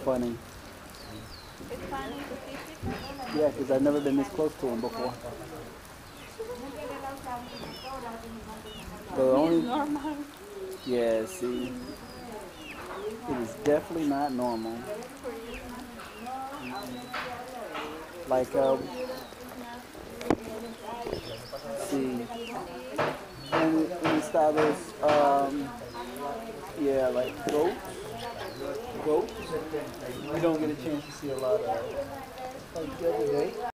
funny. It's funny to see people. Yeah, because I've never been this close to him before. The He's only, normal. yeah, see, it is definitely not normal. For you, it's not. Like, see, and establish, yeah, like goats. You don't get a chance to see a lot of, like the other day.